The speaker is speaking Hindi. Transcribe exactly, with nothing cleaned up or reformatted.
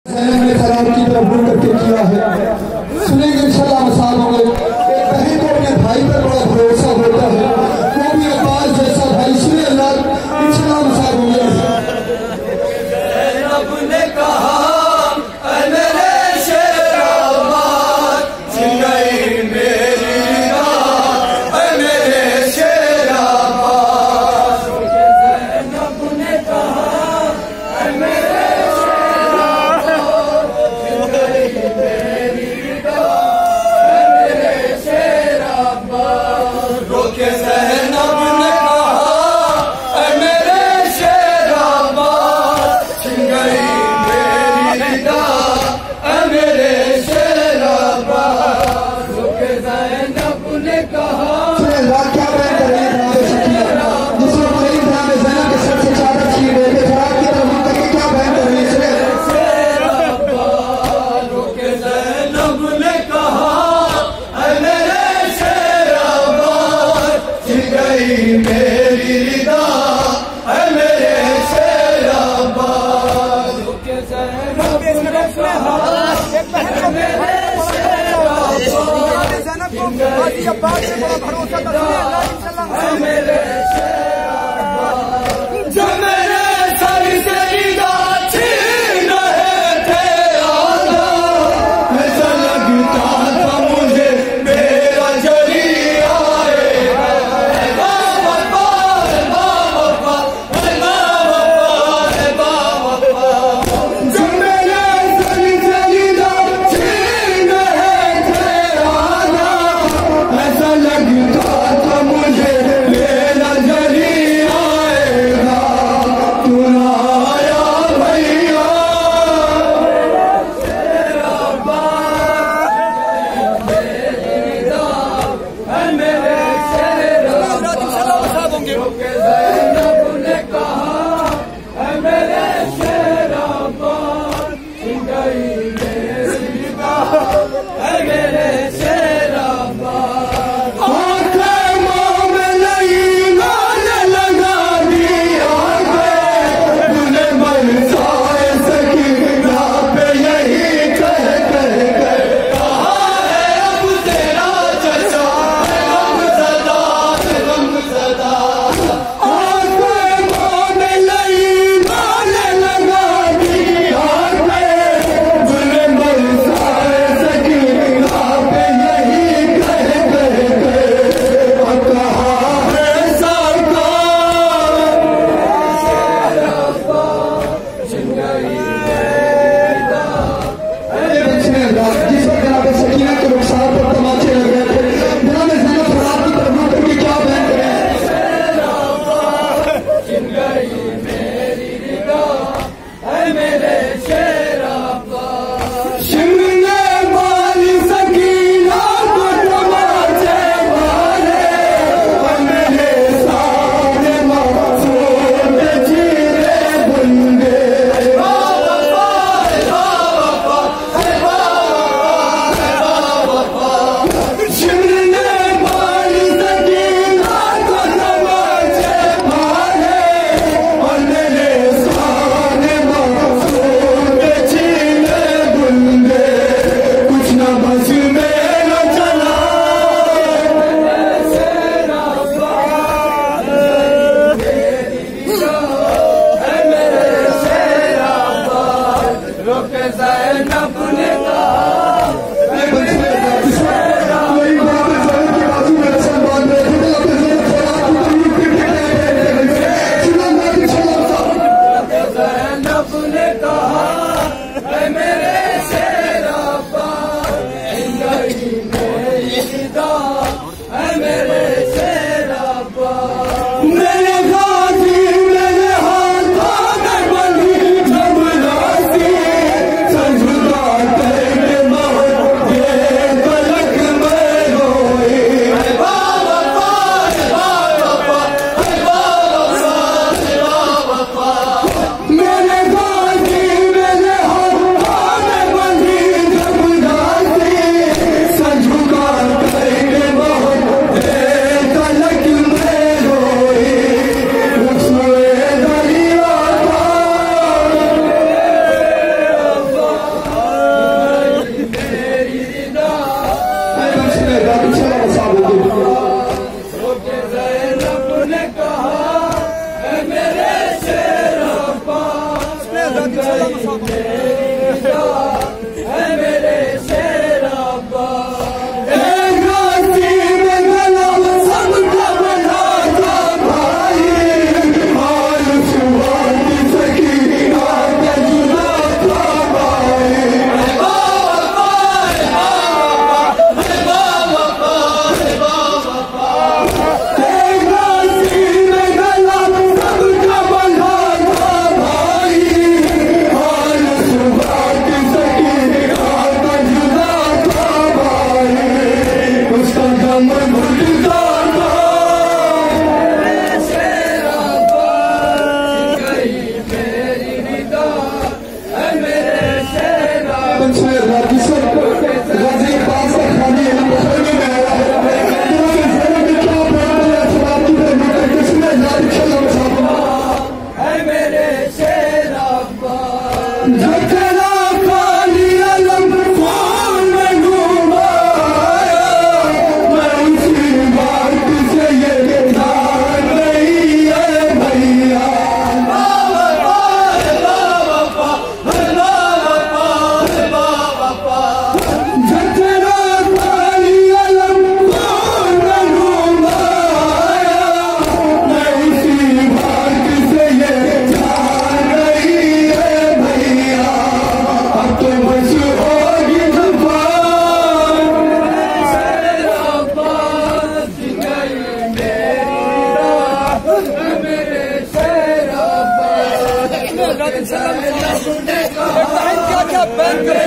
खराब की तरफ मुड़ करके किया है। सुनेंगे इंशाल्लाह मसाल होंगे। एक बहन को अपने भाई पर बड़ा भरोसा होता है, वो भी अब्बास जैसा भाई। सुने अल्लाह इंशाल्लाह मसाल होंगे। अब्बास से बड़ा भरोसा था मेरे जो मेरे सर से छीन रहे थे आधा, ऐसा लगता था मुझे मेरा जरिया आएगा। जो मेरे सर से छीन रहे थे आधा, ऐसा लगता था मुझे मेरा जरिया आएगा। तू ना आया भैया है मेरे जचना काली अलम कौन में डूबाया, मैं उसी बात से ये जान रही है भैया। जचना काली अलम कौन में डूबाया, मैं उसी बात से ये जान रही है भैया। अब तो बस होगी जुबान, क्या क्या बैन